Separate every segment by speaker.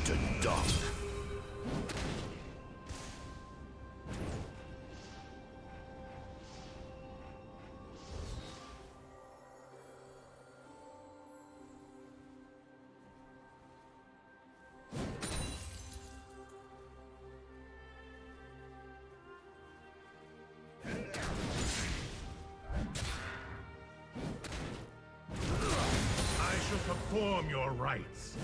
Speaker 1: to dung.
Speaker 2: Perform your rites.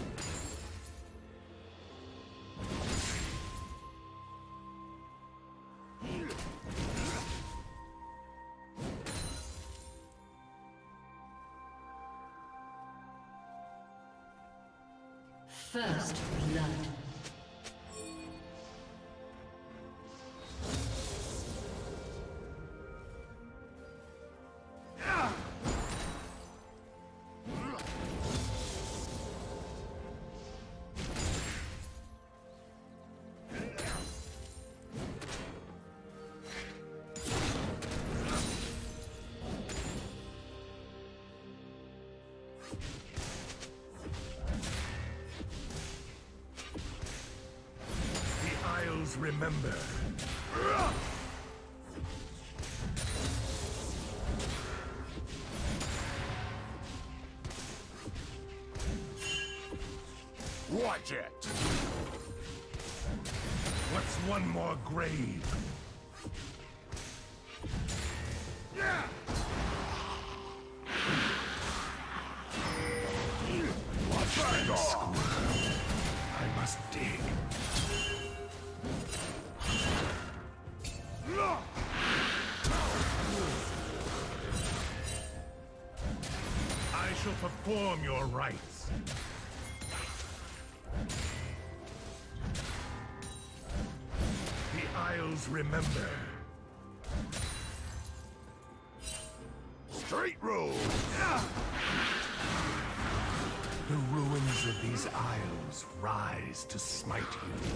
Speaker 3: First blood.
Speaker 2: Remember.
Speaker 1: Watch it.
Speaker 2: What's one more grave? Watch them squirm. I must dig. I shall perform your rites. The Isles remember.
Speaker 1: Straight road.
Speaker 2: The ruins of these Isles rise to smite you.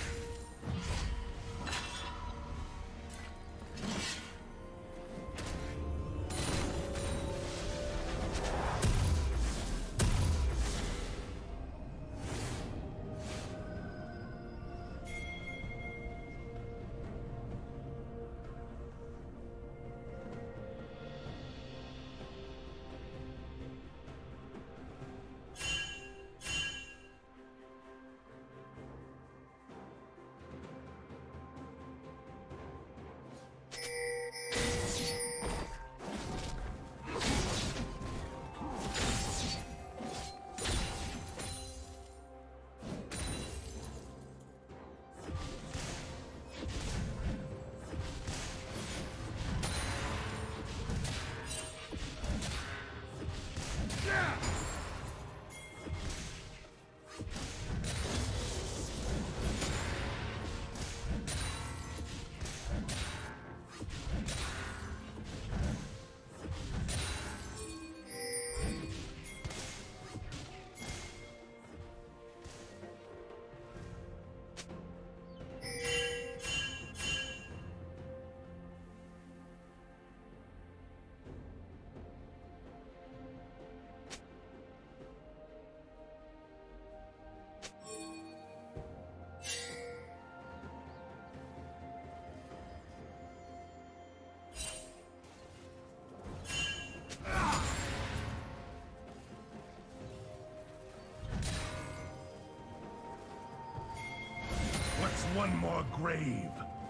Speaker 2: One more grave.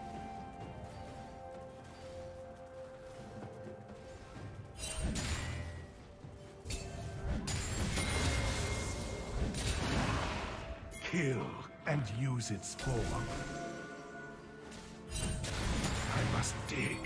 Speaker 2: Kill and use its form. I must dig.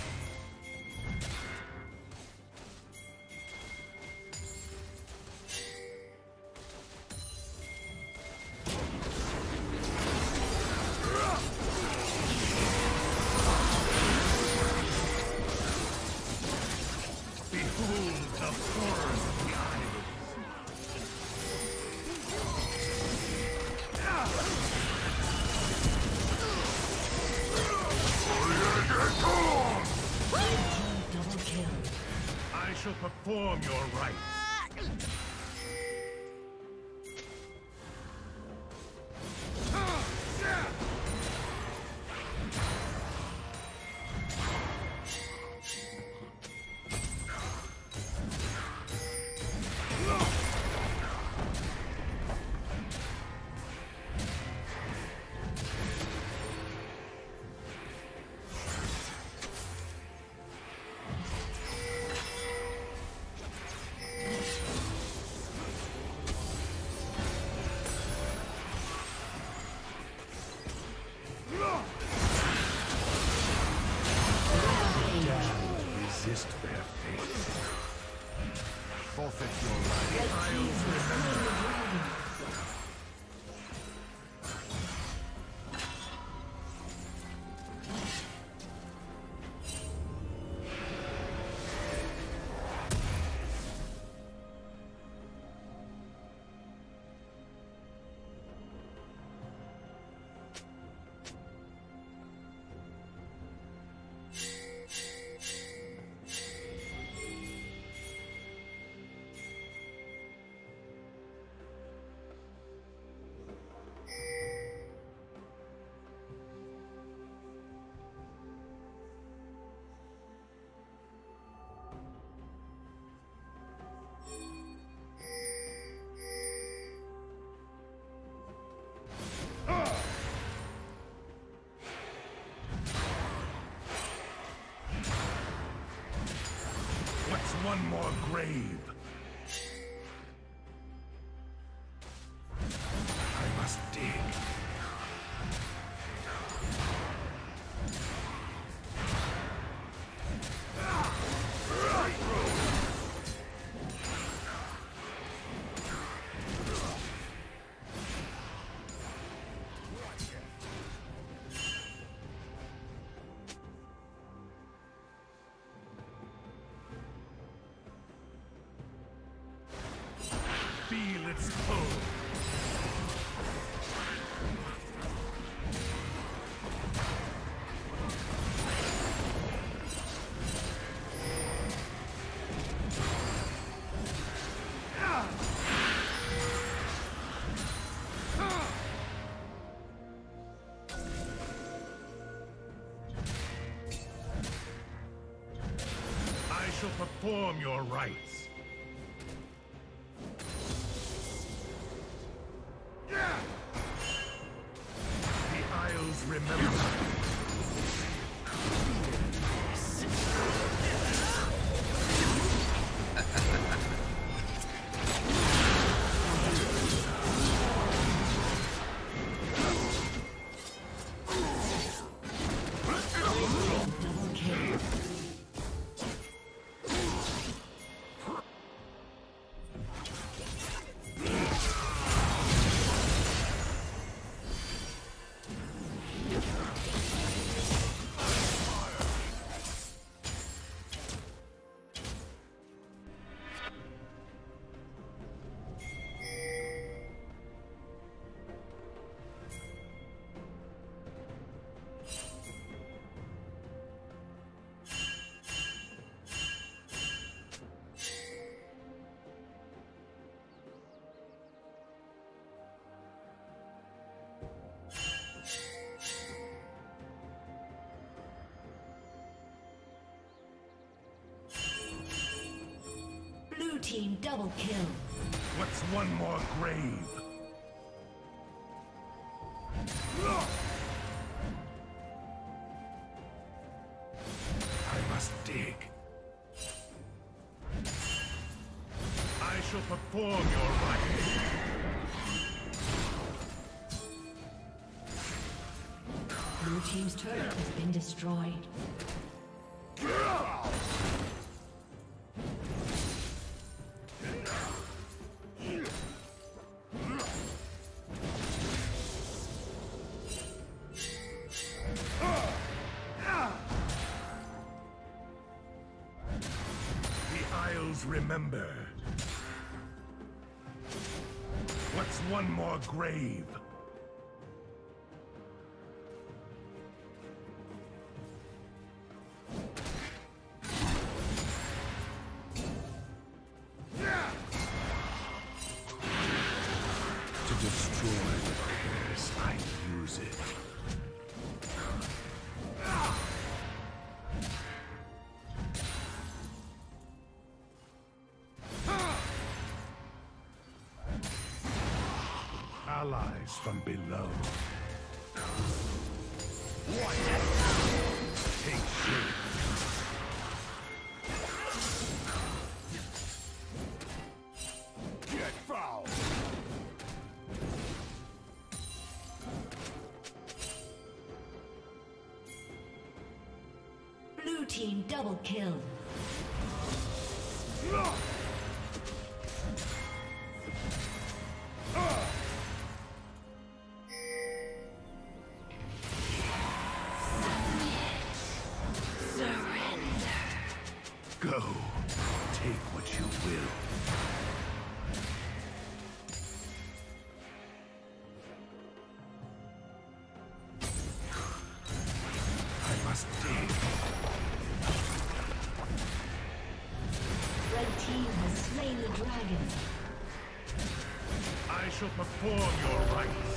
Speaker 2: Perform your rites. resist their fate.
Speaker 1: Forfeit your life.
Speaker 2: One more grave. I must dig. Feel its pull. I shall perform your rites. Remember.
Speaker 3: Team double kill.
Speaker 2: What's one more grave? I must dig. I shall perform your rites.
Speaker 3: Blue team's turret has been destroyed.
Speaker 2: Remember. What's one more grave? To destroy the curse, I use it. Allies from below. Take shape.
Speaker 1: Get foul!
Speaker 3: Blue Blue team double kill.
Speaker 2: Go. Take what you will. I must dig.
Speaker 3: Red team has slain the dragon.
Speaker 2: I shall perform your rites.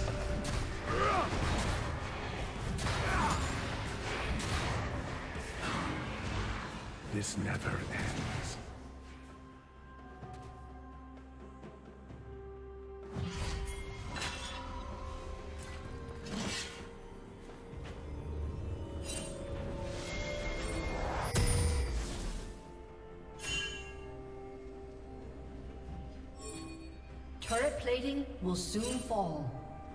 Speaker 2: This never ends.
Speaker 3: Turret plating will soon fall.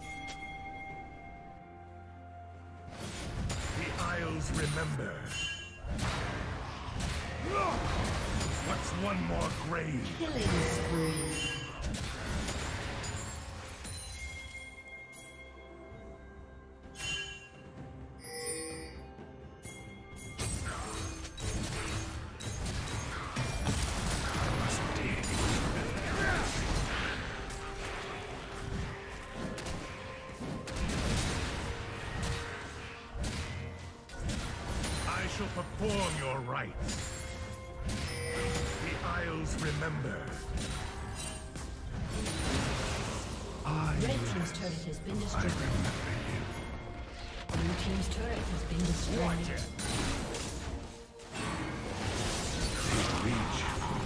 Speaker 2: The Isles remember. What's one more grave?
Speaker 3: Killing spree.
Speaker 2: Perform your rites. The Isles remember.
Speaker 3: Red team's turret has been destroyed. Blue team's turret has been destroyed.
Speaker 1: Watch it.
Speaker 2: They reach.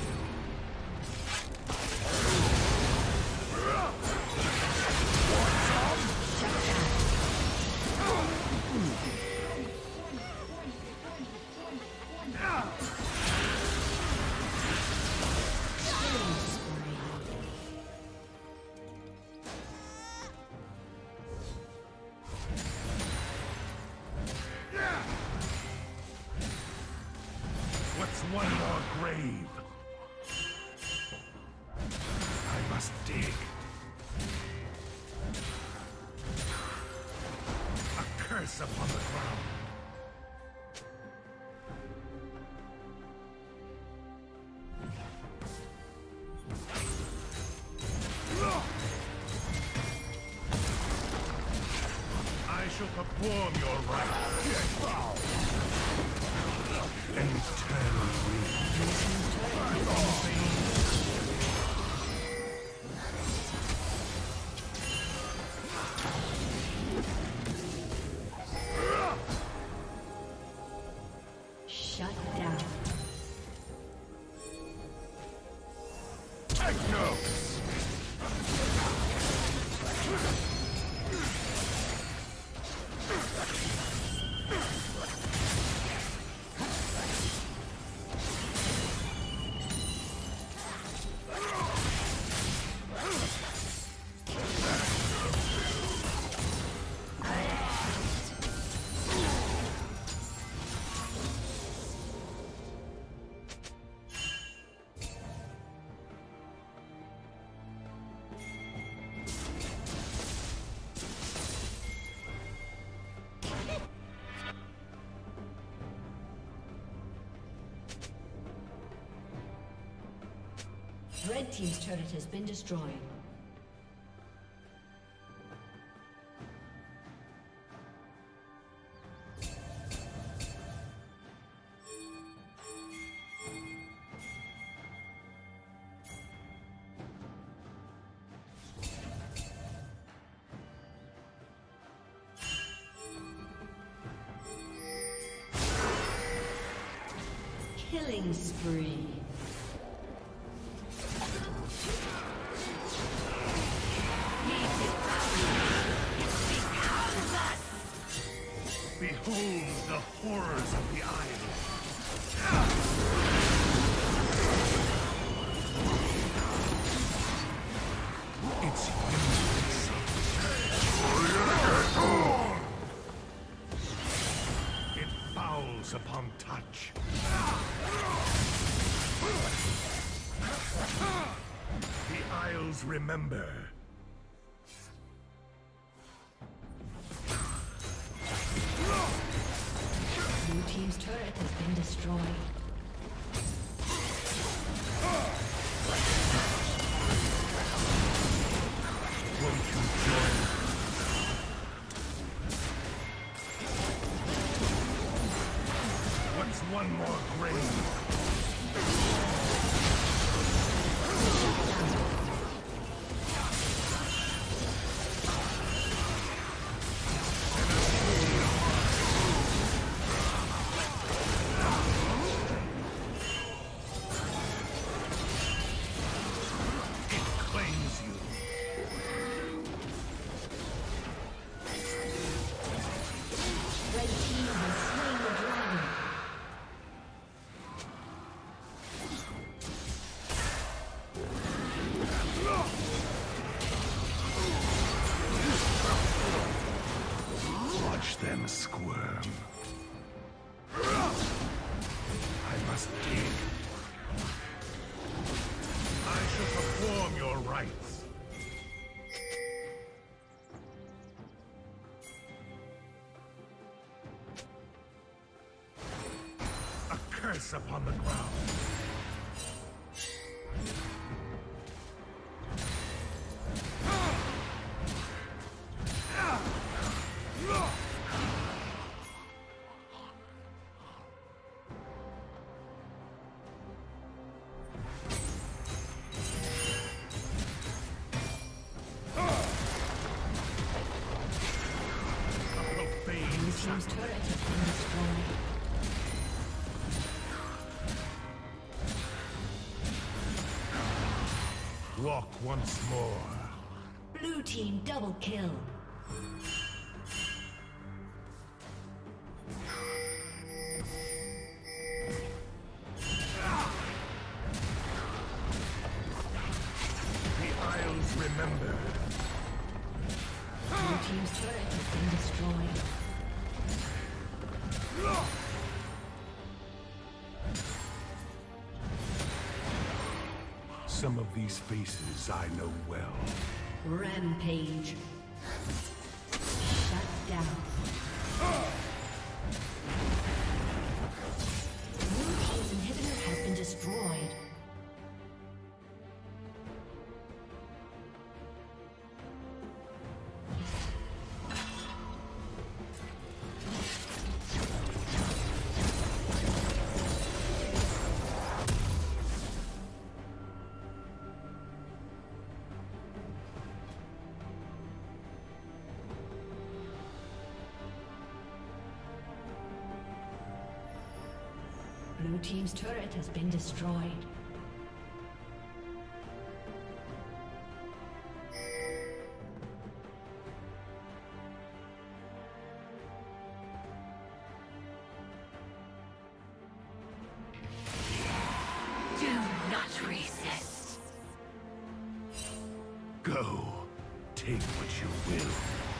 Speaker 2: One more grave. I must dig. A curse upon the ground. I shall perform your rites. An eternal
Speaker 3: Shut down.
Speaker 1: Take notes.
Speaker 3: Red team's turret has been destroyed. Killing spree.
Speaker 2: Behold the horrors of the isle. It's useless. It fouls trembles upon touch. The Isles remember.
Speaker 3: Blue team's turret has been destroyed.
Speaker 2: Won't you join? What's one more grave? Them squirm. I must dig. I shall perform your rites. A curse upon the ground.
Speaker 3: Team's turret has been destroyed.
Speaker 2: Walk once more.
Speaker 3: Blue team double kill.
Speaker 2: The Isles remember.
Speaker 3: Blue team's turret has been destroyed.
Speaker 2: Some of these faces I know well.
Speaker 3: Rampage. Shut down. Blue team's inhibitor has been destroyed. Blue team's turret has been destroyed.
Speaker 4: Do not resist.
Speaker 2: Go. Take what you will.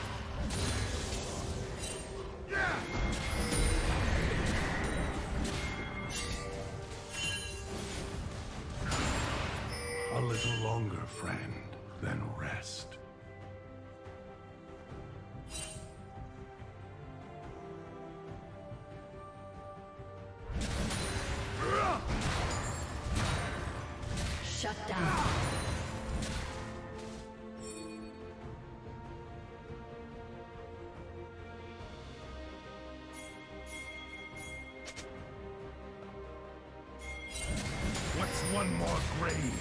Speaker 2: A little longer, friend, then rest.
Speaker 3: Shut down.
Speaker 2: What's one more grave?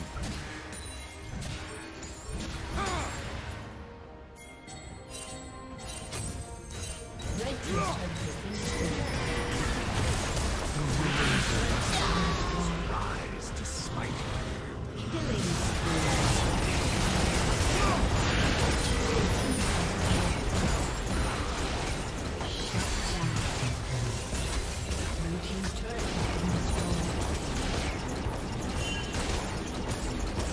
Speaker 3: Red team's turret has been destroyed.
Speaker 2: The ruins of the stars rise to smite you.
Speaker 3: Killing spree. Blue team's turret has been destroyed.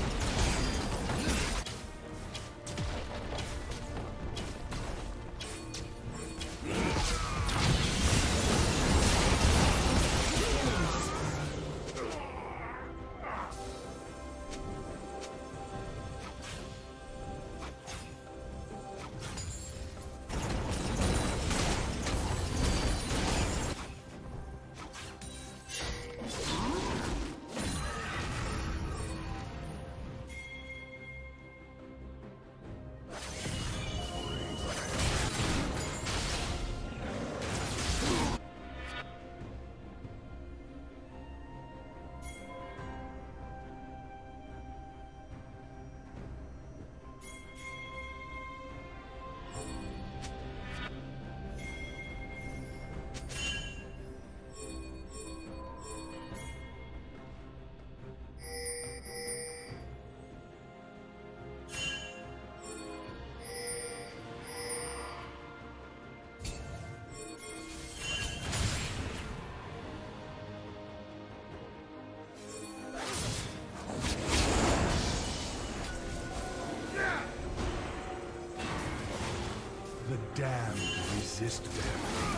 Speaker 2: damned resist their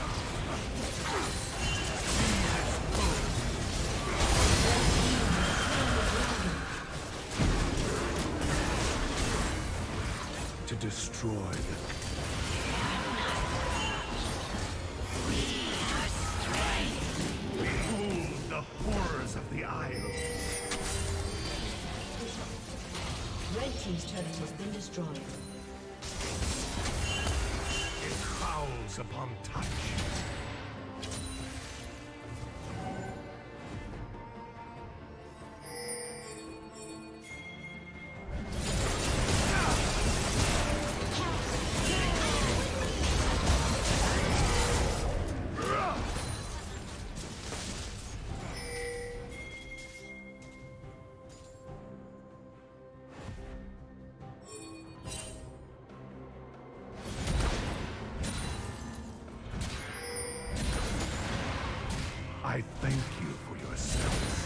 Speaker 2: fate. To destroy the behold the horrors of the Isle.
Speaker 3: Red team's turret has been destroyed.
Speaker 2: It howls upon touch. I thank you for your service.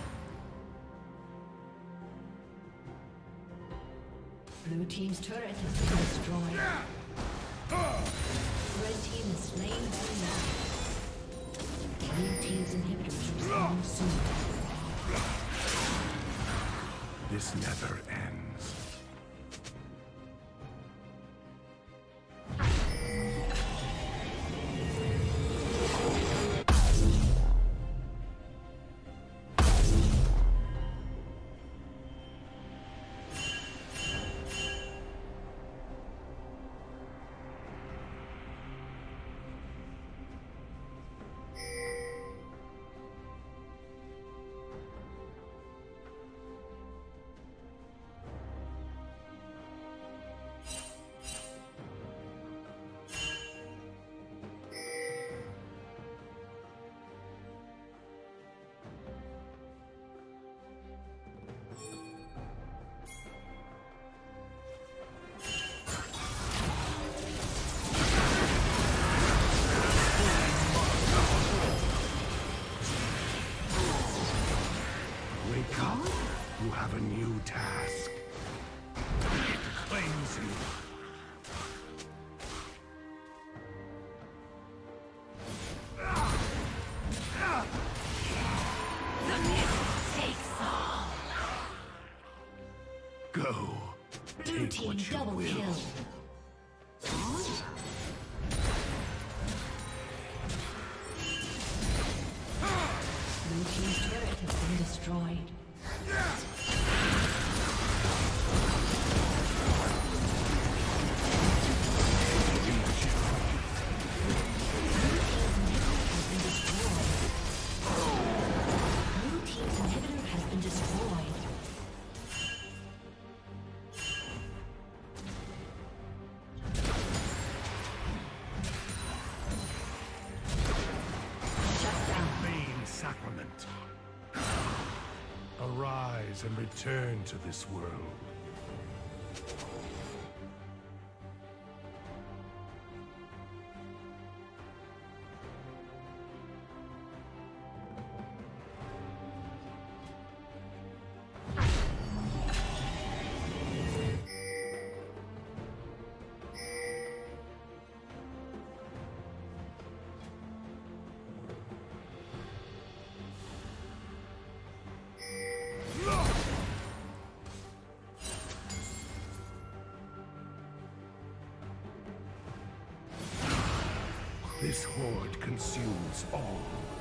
Speaker 3: Blue team's turret has been destroyed. Red team is slain very now. Blue team's inhibitors will spawn soon.
Speaker 2: This never ends. You have a new task. It claims you.
Speaker 4: The mist takes all.
Speaker 2: Go.
Speaker 3: Blue
Speaker 2: Take
Speaker 3: team
Speaker 2: what you
Speaker 3: double
Speaker 2: will.
Speaker 3: kill. Blue team's turret has been destroyed.
Speaker 2: Sacrament. Arise and return to this world. This horde consumes all.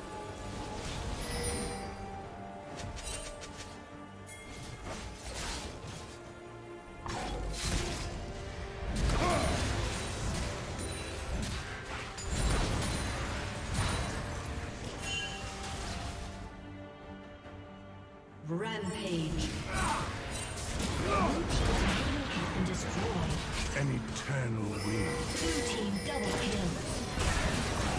Speaker 3: Rampage. Blue team's has been destroyed.
Speaker 2: An eternal will.
Speaker 3: Blue team double kill.